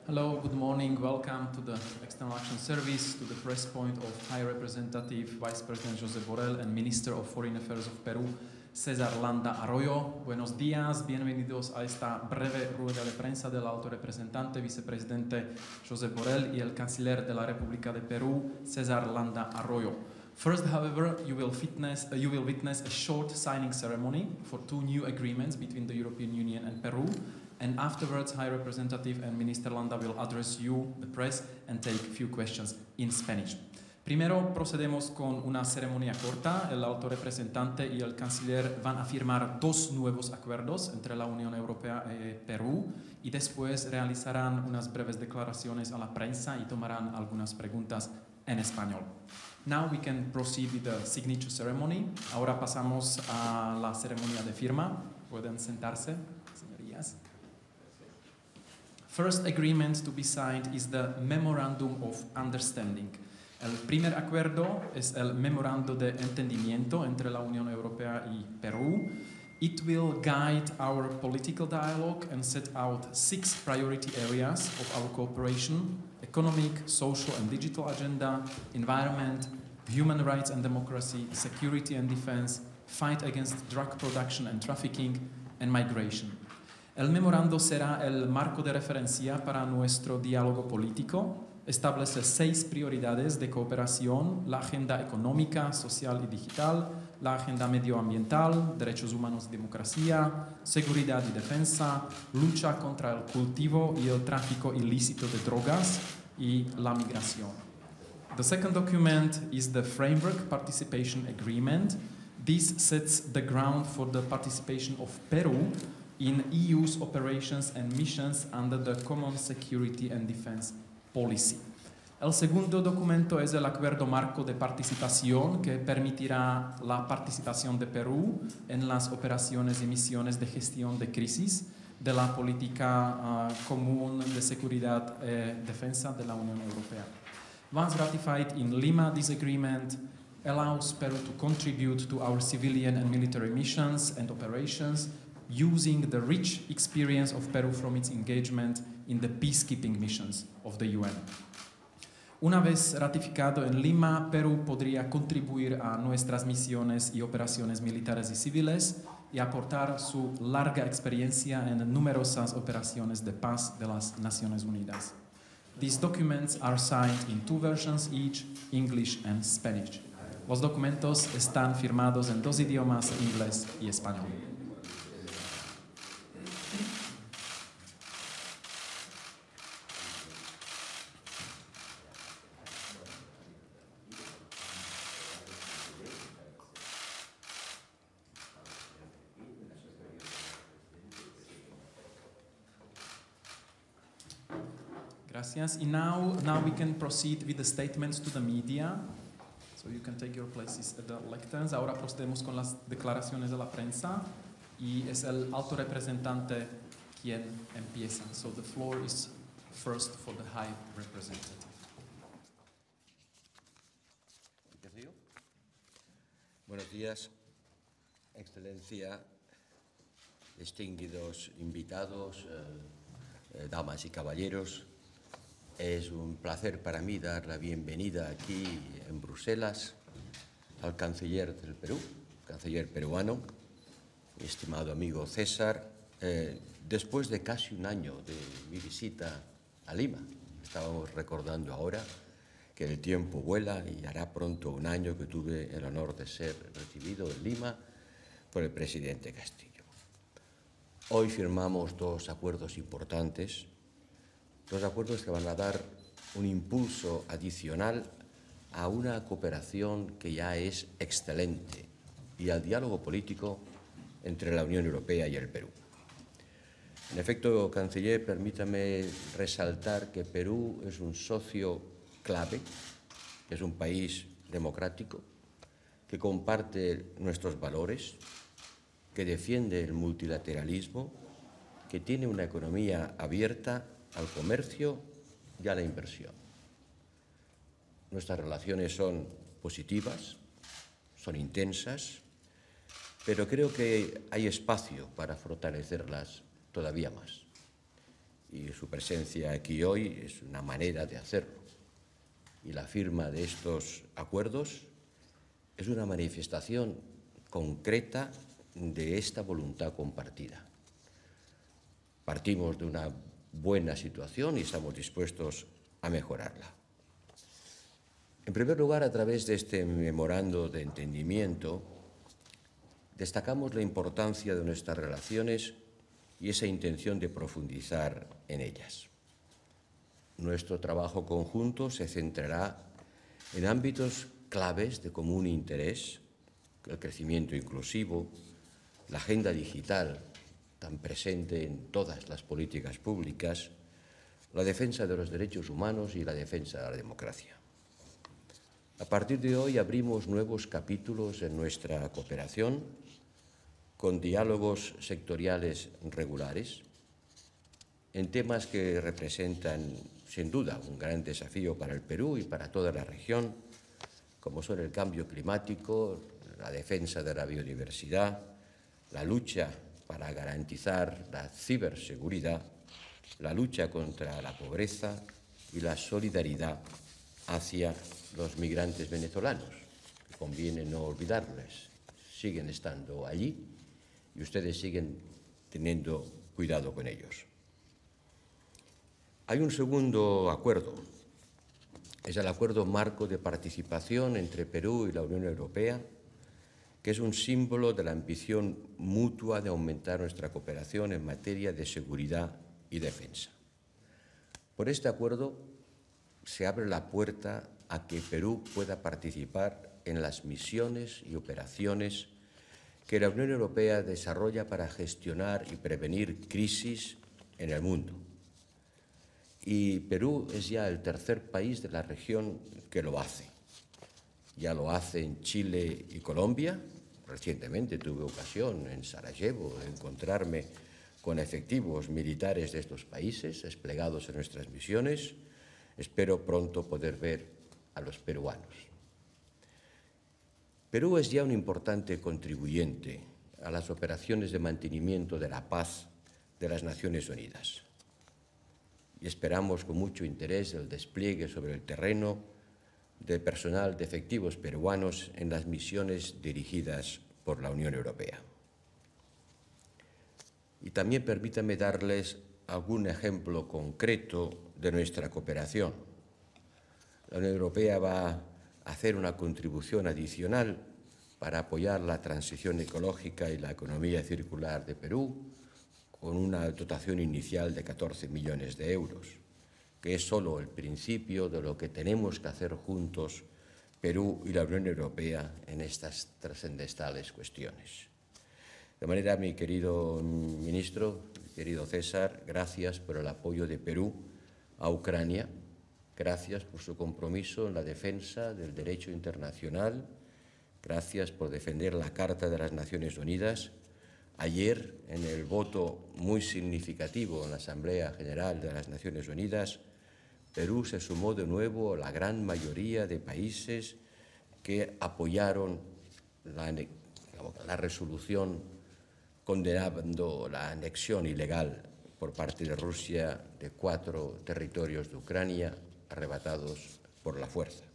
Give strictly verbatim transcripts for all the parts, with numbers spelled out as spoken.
Hello, good morning. Welcome to the External Action Service, to the press point of High Representative Vice President Josep Borrell and Minister of Foreign Affairs of Peru, César Landa Arroyo. Buenos días, bienvenidos a esta breve rueda de prensa del alto representante, vicepresidente Josep Borrell y el canciller de la República de Perú, César Landa Arroyo. First, however, you will, witness, uh, you will witness a short signing ceremony for two new agreements between the European Union and Peru. And afterwards, High Representative and Minister Landa will address you, the press, and take a few questions in Spanish. Primero procedemos con una ceremonia corta. El alto representante y el canciller van a firmar dos nuevos acuerdos entre la Unión Europea y Perú y después realizarán unas breves declaraciones a la prensa y tomarán algunas preguntas en español. Now we can proceed with the signature ceremony. Ahora pasamos a la ceremonia de firma. Pueden sentarse, señorías. First agreement to be signed is the Memorandum of Understanding. El primer acuerdo es el Memorando de Entendimiento entre la Unión Europea y Perú. It will guide our political dialogue and set out six priority areas of our cooperation: economic, social and digital agenda, environment, human rights and democracy, security and defense, fight against drug production and trafficking, and migration. El memorando será el marco de referencia para nuestro diálogo político. Establece seis prioridades de cooperación: la agenda económica, social y digital, la agenda medioambiental, derechos humanos y democracia, seguridad y defensa, lucha contra el cultivo y el tráfico ilícito de drogas y la migración. The second document is the Framework Participation Agreement. This sets the ground for the participation of Peru in E U's operations and missions under the Common Security and Defense Policy. El segundo documento es el Acuerdo Marco de Participación, que permitirá la participación de Perú en las operaciones y misiones de gestión de crisis de la política uh, común de seguridad y eh, defensa de la Unión Europea. Once ratified in Lima, this agreement allows Peru to contribute to our civilian and military missions and operations, using the rich experience of Peru from its engagement in the peacekeeping missions of the U N. Una vez ratificado en Lima, Perú podría contribuir a nuestras misiones y operaciones militares y civiles y aportar su larga experiencia en numerosas operaciones de paz de las Naciones Unidas. These documents are signed in two versions each, English and Spanish. Los documentos están firmados en dos idiomas, inglés y español. Gracias. And now, now we can proceed with the statements to the media. So you can take your places at the lecterns. Ahora procedemos con las declaraciones de la prensa y es el alto representante quien empieza. So the floor is first for the High Representative. Buenos días, Excelencia, distinguidos invitados, eh, eh, damas y caballeros. Es un placer para mí dar la bienvenida aquí en Bruselas al canciller del Perú, canciller peruano, mi estimado amigo César, eh, después de casi un año de mi visita a Lima. Estábamos recordando ahora que el tiempo vuela y hará pronto un año que tuve el honor de ser recibido en Lima por el presidente Castillo. Hoy firmamos dos acuerdos importantes, dos acuerdos que van a dar un impulso adicional a una cooperación que ya es excelente y al diálogo político entre la Unión Europea y el Perú. En efecto, canciller, permítame resaltar que Perú es un socio clave, es un país democrático, que comparte nuestros valores, que defiende el multilateralismo, que tiene una economía abierta al comercio y a la inversión. Nuestras relaciones son positivas, son intensas, pero creo que hay espacio para fortalecerlas todavía más. y su presencia aquí hoy es una manera de hacerlo. Y la firma de estos acuerdos es una manifestación concreta de esta voluntad compartida. Partimos de una buena situación y estamos dispuestos a mejorarla. En primer lugar, a través de este memorando de entendimiento, destacamos la importancia de nuestras relaciones y esa intención de profundizar en ellas. Nuestro trabajo conjunto se centrará en ámbitos claves de común interés, el crecimiento inclusivo, la agenda digital, tan presente en todas las políticas públicas, la defensa de los derechos humanos y la defensa de la democracia. A partir de hoy abrimos nuevos capítulos en nuestra cooperación con diálogos sectoriales regulares en temas que representan, sin duda, un gran desafío para el Perú y para toda la región, como son el cambio climático, la defensa de la biodiversidad, la lucha para garantizar la ciberseguridad, la lucha contra la pobreza y la solidaridad hacia los migrantes venezolanos. Conviene no olvidarles, siguen estando allí y ustedes siguen teniendo cuidado con ellos. Hay un segundo acuerdo, es el acuerdo marco de participación entre Perú y la Unión Europea, que es un símbolo de la ambición mutua de aumentar nuestra cooperación en materia de seguridad y defensa. Por este acuerdo se abre la puerta a que Perú pueda participar en las misiones y operaciones que la Unión Europea desarrolla para gestionar y prevenir crisis en el mundo. Y Perú es ya el tercer país de la región que lo hace. Ya lo hace en Chile y Colombia. Recientemente tuve ocasión en Sarajevo de encontrarme con efectivos militares de estos países desplegados en nuestras misiones. Espero pronto poder ver a los peruanos. Perú es ya un importante contribuyente a las operaciones de mantenimiento de la paz de las Naciones Unidas. Y esperamos con mucho interés el despliegue sobre el terreno de personal de efectivos peruanos en las misiones dirigidas por la Unión Europea. Y también permítanme darles algún ejemplo concreto de nuestra cooperación. La Unión Europea va a hacer una contribución adicional para apoyar la transición ecológica y la economía circular de Perú, con una dotación inicial de catorce millones de euros, que es solo el principio de lo que tenemos que hacer juntos Perú y la Unión Europea en estas trascendentales cuestiones. De manera, mi querido ministro, querido César, gracias por el apoyo de Perú a Ucrania, gracias por su compromiso en la defensa del derecho internacional, gracias por defender la Carta de las Naciones Unidas. Ayer, en el voto muy significativo en la Asamblea General de las Naciones Unidas, Perú se sumó de nuevo a la gran mayoría de países que apoyaron la, la resolución condenando la anexión ilegal por parte de Rusia de cuatro territorios de Ucrania arrebatados por la fuerza.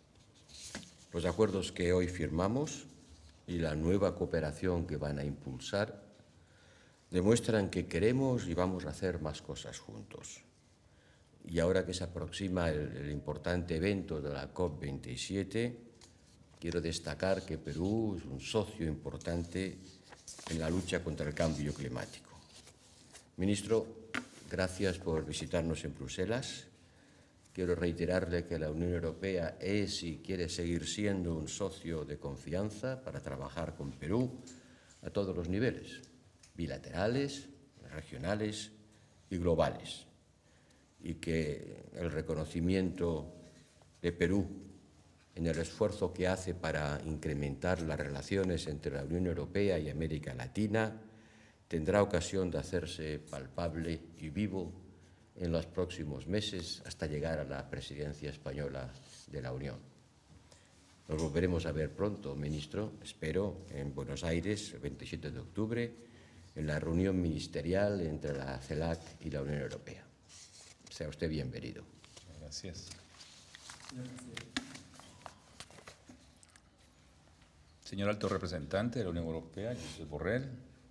Los acuerdos que hoy firmamos y la nueva cooperación que van a impulsar demuestran que queremos y vamos a hacer más cosas juntos. Y ahora que se aproxima el, el importante evento de la COP veintisiete, quiero destacar que Perú es un socio importante en la lucha contra el cambio climático. Ministro, gracias por visitarnos en Bruselas. Quiero reiterarle que la Unión Europea es y quiere seguir siendo un socio de confianza para trabajar con Perú a todos los niveles, bilaterales, regionales y globales. Y que el reconocimiento de Perú en el esfuerzo que hace para incrementar las relaciones entre la Unión Europea y América Latina tendrá ocasión de hacerse palpable y vivo en los próximos meses hasta llegar a la presidencia española de la Unión. Nos volveremos a ver pronto, ministro, espero, en Buenos Aires, el veintisiete de octubre, en la reunión ministerial entre la CELAC y la Unión Europea. Sea usted bienvenido. Gracias. Señor Alto Representante de la Unión Europea, Josep Borrell,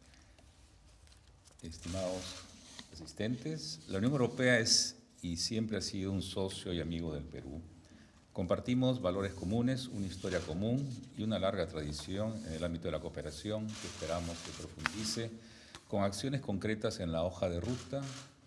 estimados asistentes, la Unión Europea es y siempre ha sido un socio y amigo del Perú. Compartimos valores comunes, una historia común y una larga tradición en el ámbito de la cooperación que esperamos que profundice con acciones concretas en la hoja de ruta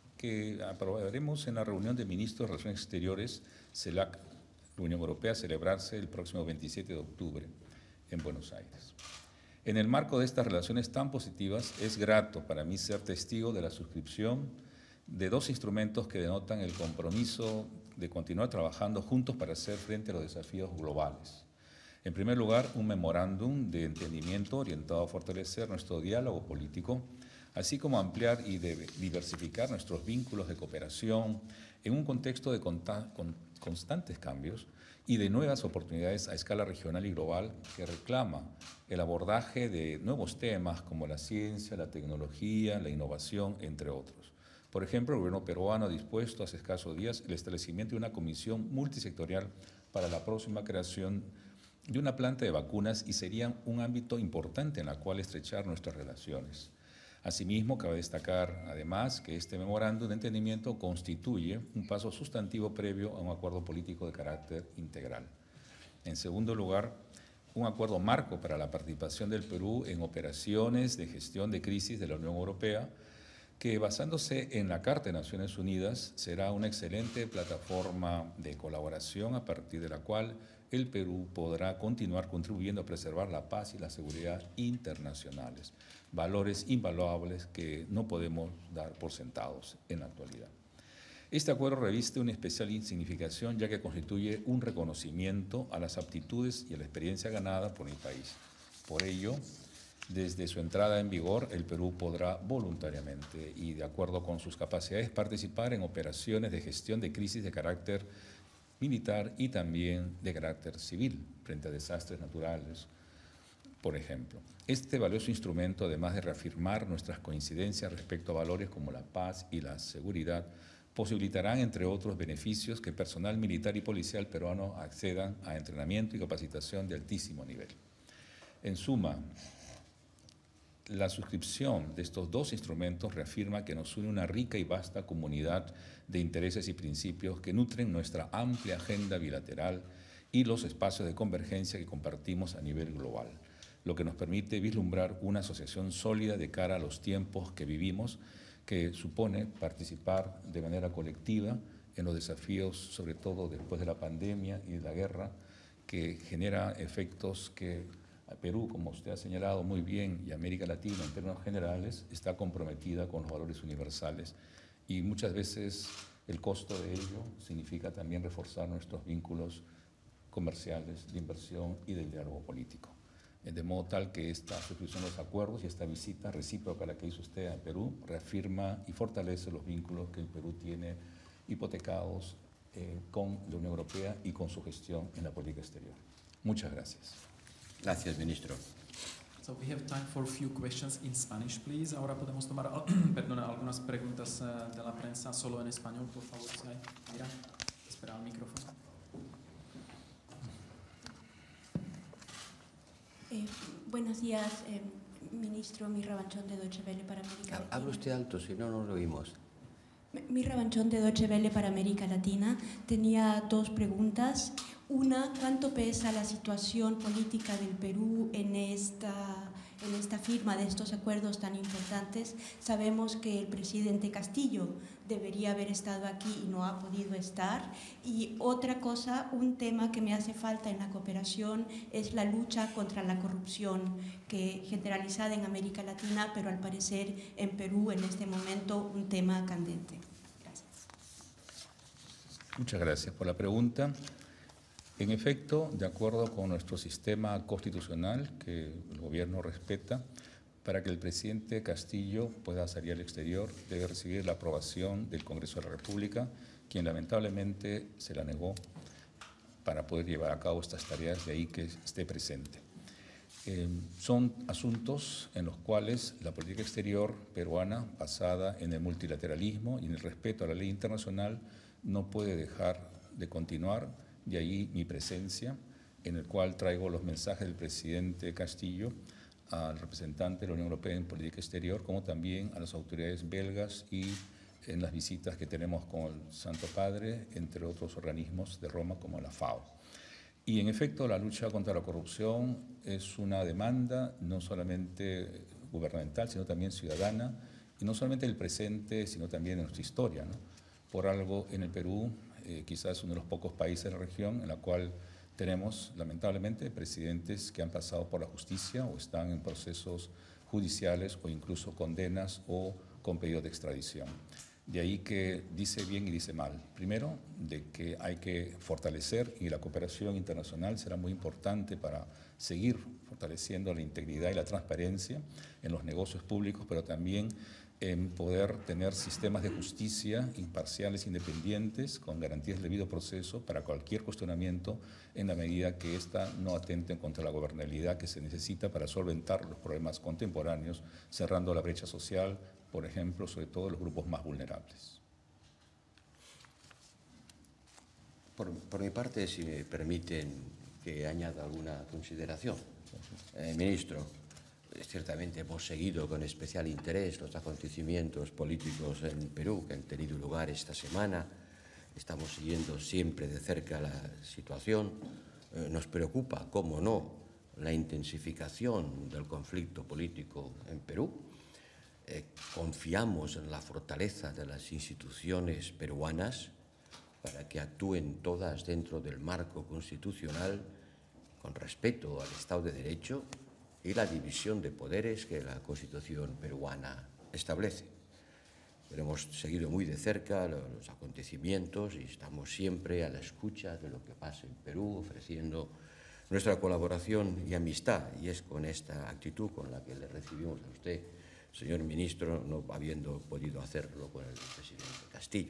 que aprobaremos en la reunión de ministros de Relaciones Exteriores, CELAC, la Unión Europea, a celebrarse el próximo veintisiete de octubre en Buenos Aires. En el marco de estas relaciones tan positivas, es grato para mí ser testigo de la suscripción de dos instrumentos que denotan el compromiso de continuar trabajando juntos para hacer frente a los desafíos globales. En primer lugar, un memorándum de entendimiento orientado a fortalecer nuestro diálogo político, así como ampliar y diversificar nuestros vínculos de cooperación en un contexto de constantes cambios y de nuevas oportunidades a escala regional y global que reclama el abordaje de nuevos temas como la ciencia, la tecnología, la innovación, entre otros. Por ejemplo, el gobierno peruano ha dispuesto hace escasos días el establecimiento de una comisión multisectorial para la próxima creación de una planta de vacunas y sería un ámbito importante en el cual estrechar nuestras relaciones. Asimismo, cabe destacar, además, que este memorándum de entendimiento constituye un paso sustantivo previo a un acuerdo político de carácter integral. En segundo lugar, un acuerdo marco para la participación del Perú en operaciones de gestión de crisis de la Unión Europea, que basándose en la Carta de Naciones Unidas será una excelente plataforma de colaboración a partir de la cual el Perú podrá continuar contribuyendo a preservar la paz y la seguridad internacionales, valores invaluables que no podemos dar por sentados en la actualidad. Este acuerdo reviste una especial significación ya que constituye un reconocimiento a las aptitudes y a la experiencia ganada por mi país. Por ello, desde su entrada en vigor, el Perú podrá voluntariamente y de acuerdo con sus capacidades participar en operaciones de gestión de crisis de carácter militar y también de carácter civil frente a desastres naturales, por ejemplo. Este valioso instrumento, además de reafirmar nuestras coincidencias respecto a valores como la paz y la seguridad, posibilitarán, entre otros beneficios, que personal militar y policial peruano accedan a entrenamiento y capacitación de altísimo nivel. En suma, la suscripción de estos dos instrumentos reafirma que nos une una rica y vasta comunidad de intereses y principios que nutren nuestra amplia agenda bilateral y los espacios de convergencia que compartimos a nivel global, lo que nos permite vislumbrar una asociación sólida de cara a los tiempos que vivimos, que supone participar de manera colectiva en los desafíos, sobre todo después de la pandemia y de la guerra, que genera efectos que a Perú, como usted ha señalado muy bien, y América Latina en términos generales, está comprometida con los valores universales y muchas veces el costo de ello significa también reforzar nuestros vínculos comerciales, de inversión y del diálogo político. De modo tal que esta suscripción de los acuerdos y esta visita recíproca a la que hizo usted a Perú reafirma y fortalece los vínculos que el Perú tiene hipotecados eh, con la Unión Europea y con su gestión en la política exterior. Muchas gracias. Gracias, ministro. So we have time for a few questions in Spanish, please. Ahora podemos tomar perdona, algunas preguntas uh, de la prensa solo en español, por favor, si hay. Mira, espera el micrófono. Eh, buenos días, eh, ministro Mirra Banchón de Deutsche Welle para América Latina. Habla usted alto, si no, no lo oímos. Mirra Banchón de Deutsche Welle para América Latina. Tenía dos preguntas. Una, ¿cuánto pesa la situación política del Perú en esta, en esta firma de estos acuerdos tan importantes? Sabemos que el presidente Castillo debería haber estado aquí y no ha podido estar. Y otra cosa, un tema que me hace falta en la cooperación es la lucha contra la corrupción, que generalizada en América Latina, pero al parecer en Perú en este momento un tema candente. Gracias. Muchas gracias por la pregunta. En efecto, de acuerdo con nuestro sistema constitucional, que el gobierno respeta, para que el presidente Castillo pueda salir al exterior, debe recibir la aprobación del Congreso de la República, quien lamentablemente se la negó para poder llevar a cabo estas tareas, de ahí que esté presente. Eh, son asuntos en los cuales la política exterior peruana, basada en el multilateralismo y en el respeto a la ley internacional, no puede dejar de continuar. De ahí mi presencia, en el cual traigo los mensajes del presidente Castillo al representante de la Unión Europea en política exterior, como también a las autoridades belgas y en las visitas que tenemos con el Santo Padre, entre otros organismos de Roma como la FAO. Y en efecto, la lucha contra la corrupción es una demanda no solamente gubernamental, sino también ciudadana, y no solamente del presente, sino también de nuestra historia, ¿no? Por algo en el Perú, eh, quizás uno de los pocos países de la región en la cual tenemos, lamentablemente, presidentes que han pasado por la justicia o están en procesos judiciales o incluso condenas o con pedido de extradición. De ahí que dice bien y dice mal. Primero, de que hay que fortalecer, y la cooperación internacional será muy importante para seguir fortaleciendo la integridad y la transparencia en los negocios públicos, pero también en poder tener sistemas de justicia imparciales, independientes, con garantías del debido proceso para cualquier cuestionamiento, en la medida que ésta no atente contra la gobernabilidad que se necesita para solventar los problemas contemporáneos, cerrando la brecha social, por ejemplo, sobre todo los grupos más vulnerables. Por, por mi parte, si me permiten que añada alguna consideración. Eh, ministro, ciertamente hemos seguido con especial interés los acontecimientos políticos en Perú que han tenido lugar esta semana. Estamos siguiendo siempre de cerca la situación. Eh, nos preocupa, cómo no, la intensificación del conflicto político en Perú. Eh, confiamos en la fortaleza de las instituciones peruanas para que actúen todas dentro del marco constitucional con respeto al Estado de Derecho y la división de poderes que la Constitución peruana establece. Pero hemos seguido muy de cerca los acontecimientos y estamos siempre a la escucha de lo que pasa en Perú, ofreciendo nuestra colaboración y amistad. Y es con esta actitud con la que le recibimos a usted, señor ministro, no habiendo podido hacerlo con el presidente Castillo.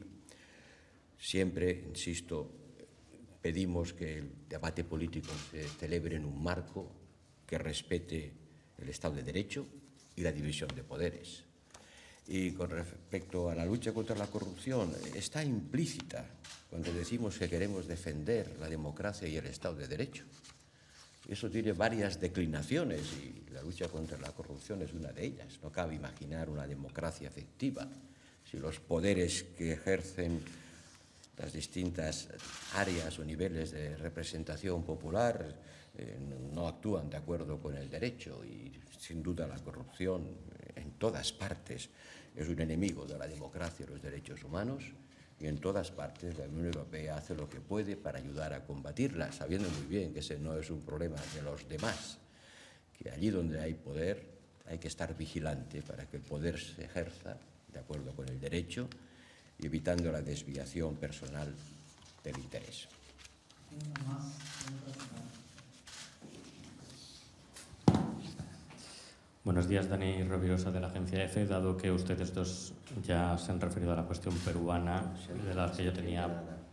Siempre, insisto, pedimos que el debate político se celebre en un marco que respete el Estado de Derecho y la división de poderes. Y con respecto a la lucha contra la corrupción, está implícita cuando decimos que queremos defender la democracia y el Estado de Derecho. Eso tiene varias declinaciones y la lucha contra la corrupción es una de ellas. No cabe imaginar una democracia efectiva si los poderes que ejercen las distintas áreas o niveles de representación popular eh, no actúan de acuerdo con el derecho. Y sin duda la corrupción en todas partes es un enemigo de la democracia y los derechos humanos, y en todas partes la Unión Europea hace lo que puede para ayudar a combatirla, sabiendo muy bien que ese no es un problema de los demás, que allí donde hay poder hay que estar vigilante para que el poder se ejerza de acuerdo con el derecho y evitando la desviación personal del interés. Buenos días, Dani Rovirosa de la agencia EFE. Dado que ustedes dos ya se han referido a la cuestión peruana, de la que yo tenía...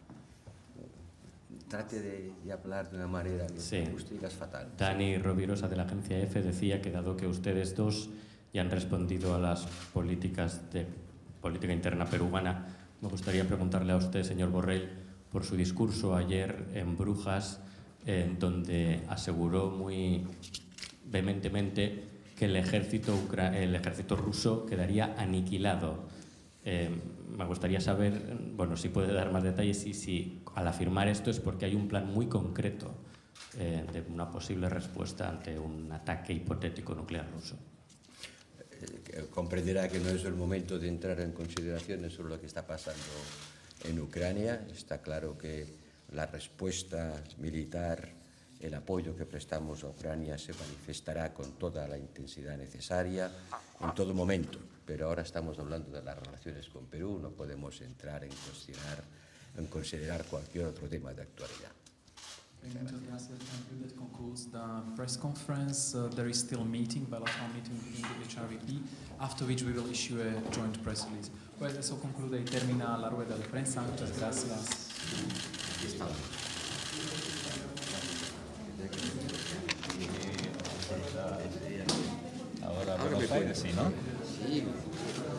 Trate de, de hablar de una manera que sí. acústica es fatal. Dani Rovirosa de la agencia EFE decía que dado que ustedes dos ya han respondido a las políticas de política interna peruana, me gustaría preguntarle a usted, señor Borrell, por su discurso ayer en Brujas, en donde aseguró muy vehementemente que el ejército, el ejército ruso quedaría aniquilado. Eh, me gustaría saber, bueno, si puede dar más detalles y si al afirmar esto es porque hay un plan muy concreto eh, de una posible respuesta ante un ataque hipotético nuclear ruso. Eh, comprenderá que no es el momento de entrar en consideraciones sobre lo que está pasando en Ucrania. Está claro que la respuesta militar, el apoyo que prestamos a Ucrania se manifestará con toda la intensidad necesaria en todo momento. Pero ahora estamos hablando de las relaciones con Perú, no podemos entrar en considerar, en considerar cualquier otro tema de actualidad. Muchas gracias. Thank you. That concludes the press conference. Uh, there is still a meeting, bilateral meeting in the H R V P, after which we will issue a joint press release. Pues eso conclude y termina la rueda de prensa. Muchas gracias. Aquí está. Ahora Buenos Aires, sí, ¿no? Sí.